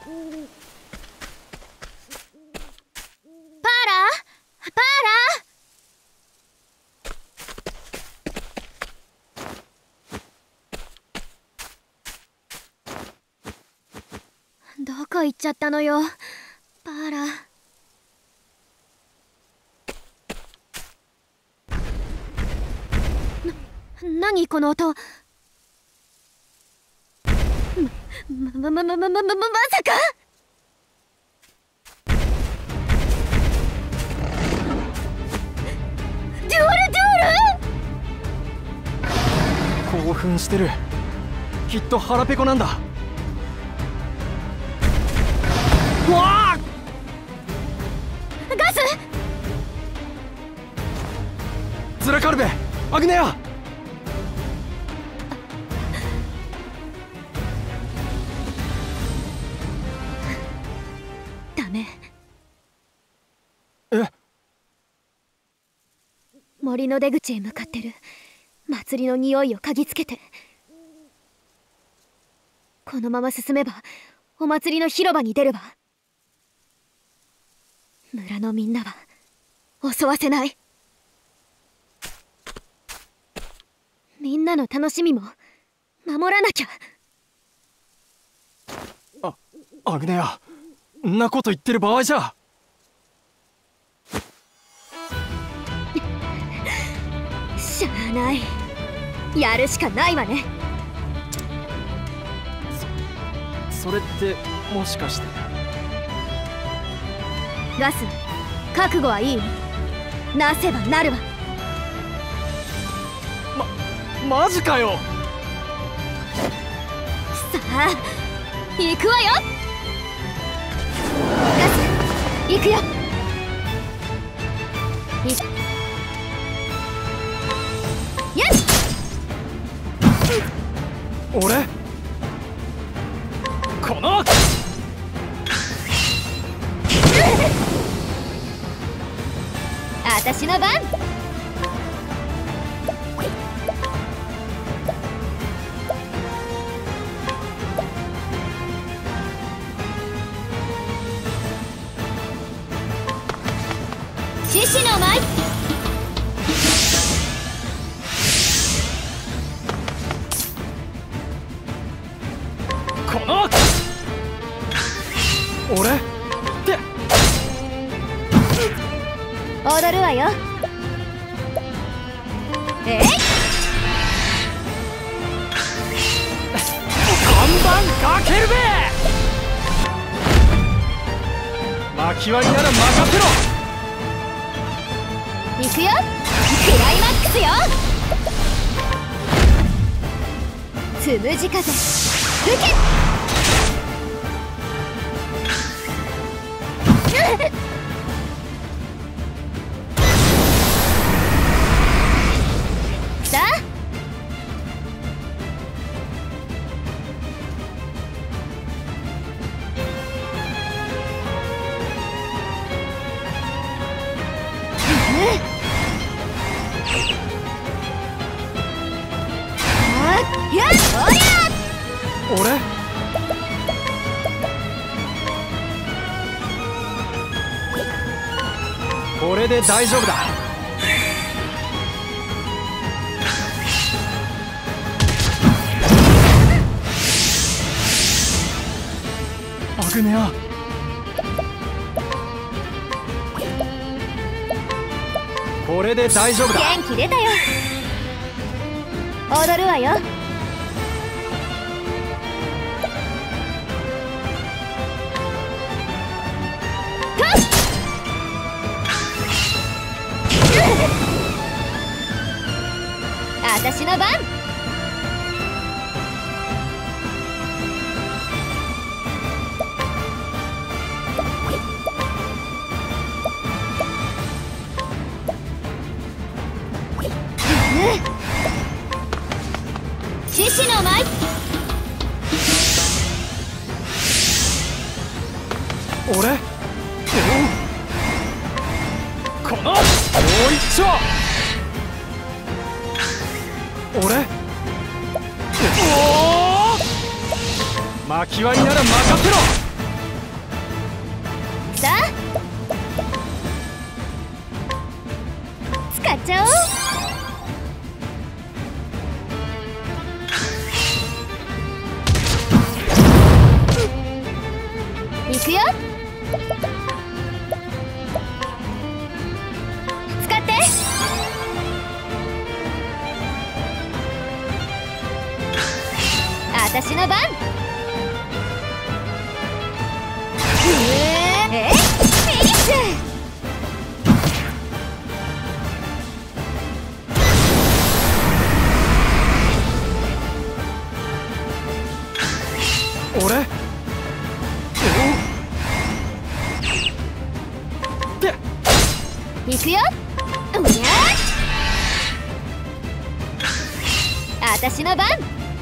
パーラどこ行っちゃったのよ、パーラ。何この音。まさか。デュール興奮してる。きっと腹ペコなんだ。わあ！ ガス！ ズラカルベ、アグネア！ ダメ。 え？ 森の出口へ向かってる。祭りの匂いを嗅ぎつけて。このまま進めばお祭りの広場に出るわ。村のみんなは襲わせない。みんなの楽しみも守らなきゃ。 アグネア、んなこと言ってる場合じゃ。 しゃあない。やるしかないわね。 それってもしかして。 ガス、覚悟はいい？なせばなるわ。 マジかよ。 さあ行くわよ。ガス、行くよ。よし。 俺この私の番。獅子の舞。 この俺って踊るわよ。えい！ 看板かけるべ。巻き割りなら任せろ。 行くよ。クライマックスよ。つむじ風吹け。さあやっおりゃ。 俺これで大丈夫だ。アグネア、これで大丈夫だ。 元気出たよ。踊るわよ。私の番。獅子の舞。 俺このもう一丁。俺おお巻き割りなら任せろ。 さあ使っちゃおう。いくよ。使って。私の番。フィニッシュ。 俺いくよ。うにゃー。私の番。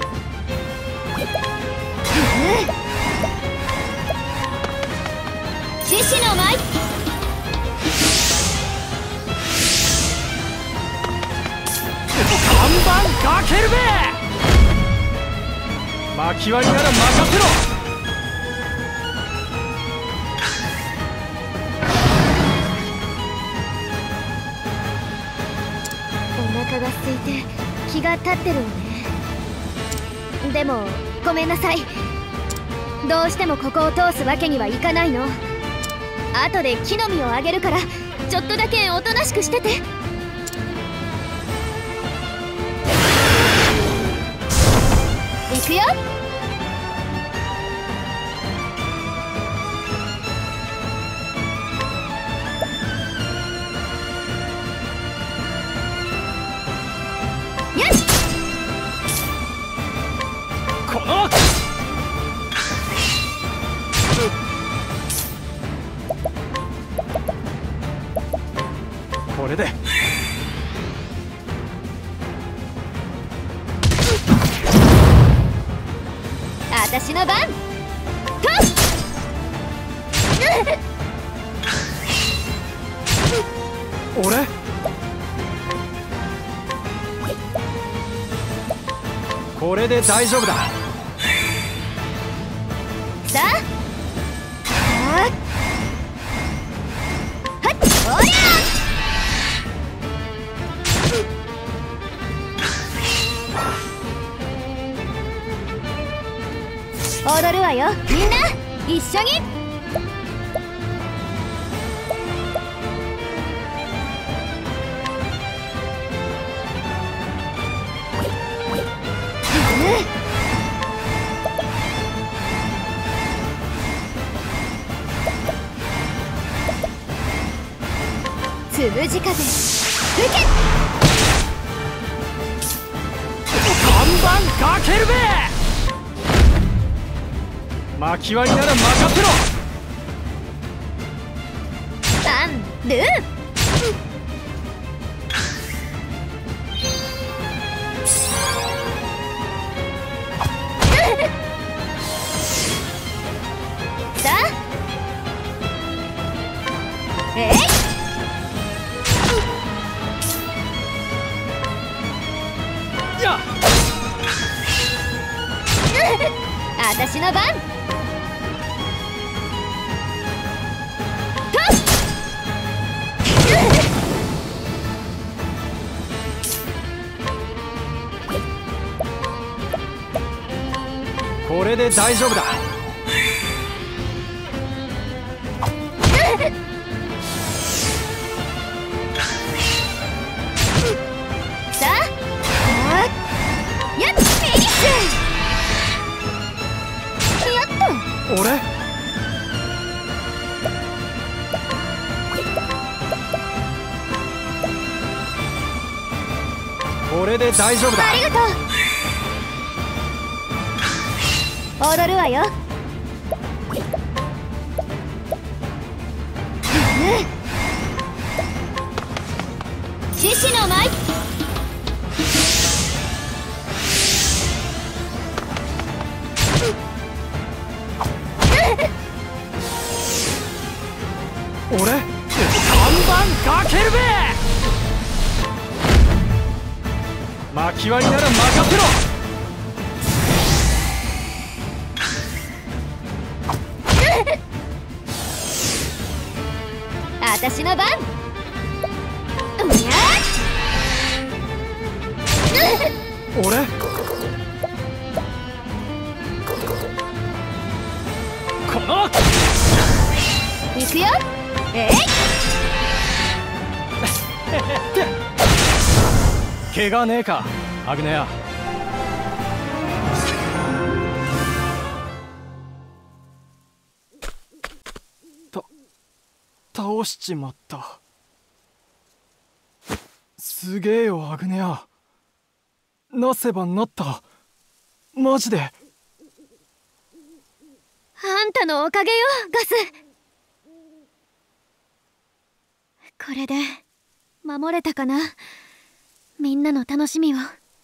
獅子の舞。 看板かけるべ。巻き割りなら任せろ。 お腹が空いて気が立ってるわね。でもごめんなさい。どうしてもここを通すわけにはいかないの。後で木の実をあげるからちょっとだけおとなしくしてて。いくよ。よし。 このこれで私の番。と俺これで大丈夫だ。 さあはっおりゃ踊るわよみんな一緒に。つむじ風吹け。 看板かけるべ。巻き割りなら任せろ。 アンルー。さあえい。 や私の番。 これで大丈夫だ。 さあやっフィニッシュ。やっと。 俺これで大丈夫だ。 ありがとう。踊るわよ。獅子の舞。 俺看板かけるべ。巻き割りなら任せろ。 私の番。うにゃ俺この行くよ。えい怪我ねえかアグネア。倒しちまった。すげえよアグネア。なせばなった。マジで。 あんたのおかげよガス。これで守れたかな、みんなの楽しみを。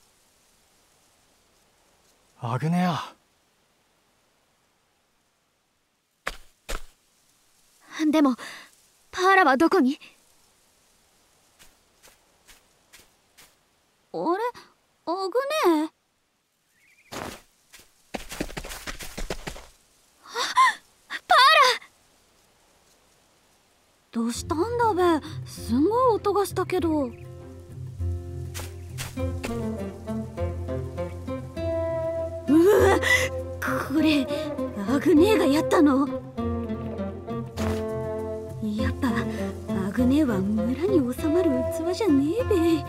アグネア。 でもパーラはどこに？あれ、アグネー。どうしたんだべ。すんごい音がしたけど。うわ、これアグネーがやったの？やっぱアグネーは村に収まる器じゃねえべ。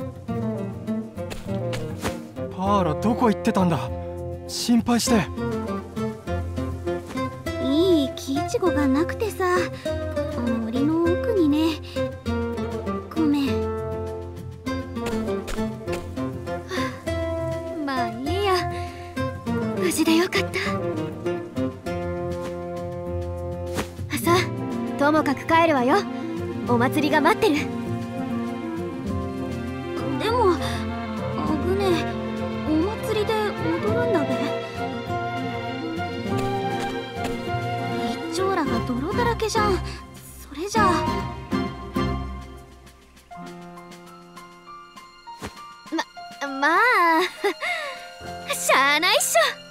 パーラどこ行ってたんだ。心配して。 いい木いちごがなくてさ、森の奥にね。ごめん。まあいいや、無事でよかった。さあ、ともかく帰るわよ。お祭りが待ってる。でもアグネ、お祭りで踊るんだべ。一丁羅が泥だらけじゃん。それじゃあまあしゃあないっしょ。